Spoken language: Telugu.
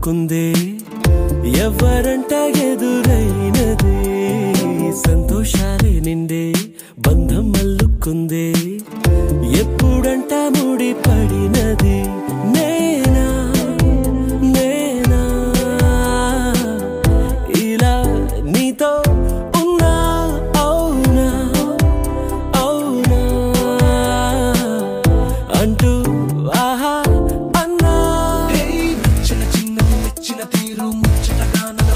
అల్లుకుందే ఎవరంట ఎదురైనది సంతోషాలే నిండే బంధం అల్లుకుందే ఎప్పుడంట ముడి పడినది నేనా నేనా ఇలా నీతో ఉన్నా అవునా అవునా అంటూ ఆహా అన్నా చిన్న చిన్న తీరు ముచ్చటగానా